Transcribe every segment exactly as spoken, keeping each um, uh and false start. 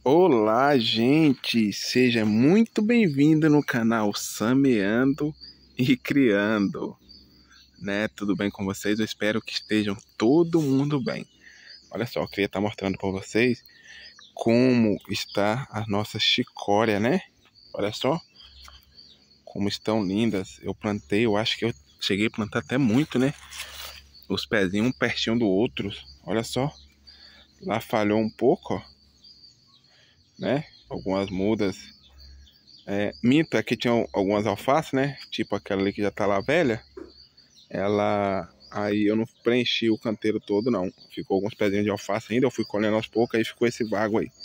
Olá, gente! Seja muito bem-vindo no canal Sameando e Criando, né? Tudo bem com vocês? Eu espero que estejam todo mundo bem. Olha só, eu queria estar mostrando para vocês como está a nossa chicória, né? Olha só como estão lindas. Eu plantei, eu acho que eu cheguei a plantar até muito, né? Os pezinhos um pertinho do outro. Olha só, lá falhou um pouco, ó, né? Algumas mudas. É, minto, aqui tinha algumas alfaces, né? Tipo aquela ali que já tá lá velha. Ela... Aí eu não preenchi o canteiro todo, não. Ficou alguns pezinhos de alface ainda. Eu fui colhendo aos poucos, aí ficou esse vago aí.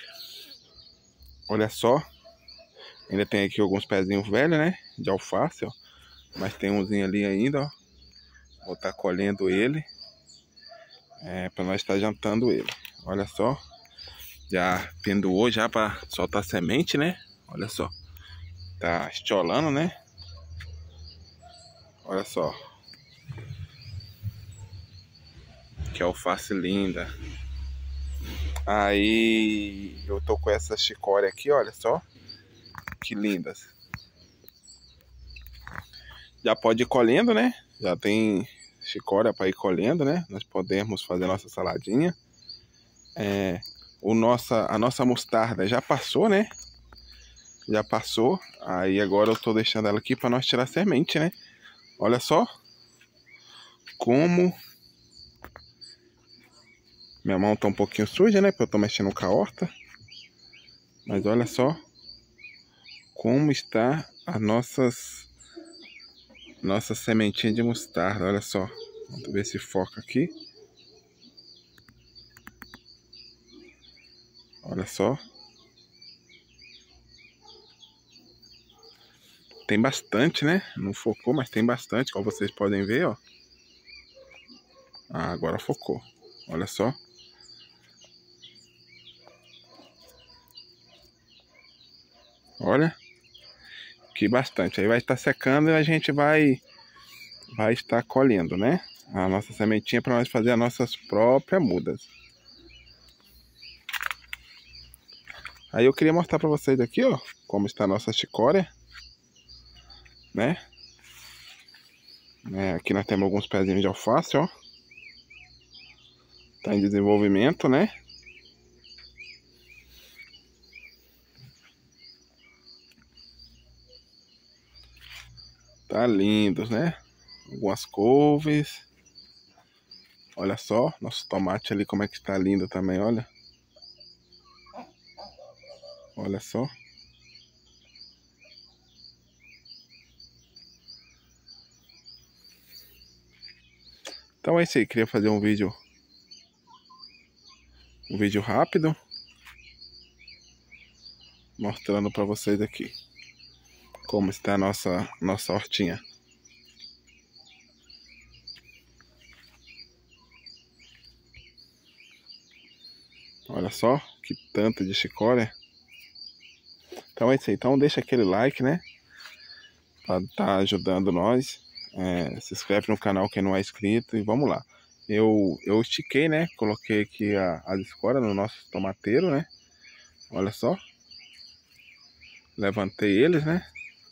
Olha só. Ainda tem aqui alguns pezinhos velhos, né? De alface, ó. Mas tem umzinho ali ainda, ó. Vou estar tá colhendo ele. É, pra nós estar tá jantando ele. Olha só. Já pendoou já pra soltar semente, né? Olha só. Tá estiolando, né? Olha só. Que alface linda. Aí eu tô com essa chicória aqui, olha só. Que lindas. Já pode ir colhendo, né? Já tem chicória para ir colhendo, né? Nós podemos fazer nossa saladinha. É, o nossa, a nossa mostarda já passou, né? Já passou. Aí agora eu tô deixando ela aqui para nós tirar semente, né? Olha só. Como... Minha mão tá um pouquinho suja, né? Porque eu tô mexendo com a horta. Mas olha só. Como está as nossas... Nossa sementinha de mostarda, olha só. Vamos ver se foca aqui. Olha só. Tem bastante, né? Não focou, mas tem bastante, como vocês podem ver, ó. Ah, agora focou. Olha só. Olha. Que bastante. Aí vai estar secando e a gente vai vai estar colhendo, né? A nossa sementinha para nós fazer as nossas próprias mudas. Aí eu queria mostrar para vocês aqui, ó, como está a nossa chicória, né? É, aqui nós temos alguns pezinhos de alface, ó. Tá em desenvolvimento, né? Tá lindos, né? Algumas couves. Olha só, nosso tomate ali como é que está lindo também, olha. Olha só. Então é isso aí, queria fazer um vídeo um vídeo rápido mostrando para vocês aqui como está a nossa nossa hortinha. Olha só que tanto de chicória. Então é isso aí, então deixa aquele like, né, para estar ajudando nós. É, se inscreve no canal quem não é inscrito e vamos lá. Eu, eu estiquei, né? Coloquei aqui a, a escória no nosso tomateiro, né? Olha só. Levantei eles, né?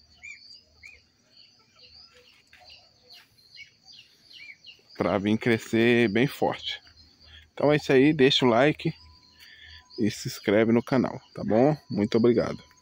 Para vir crescer bem forte. Então é isso aí, deixa o like e se inscreve no canal, tá bom? Muito obrigado.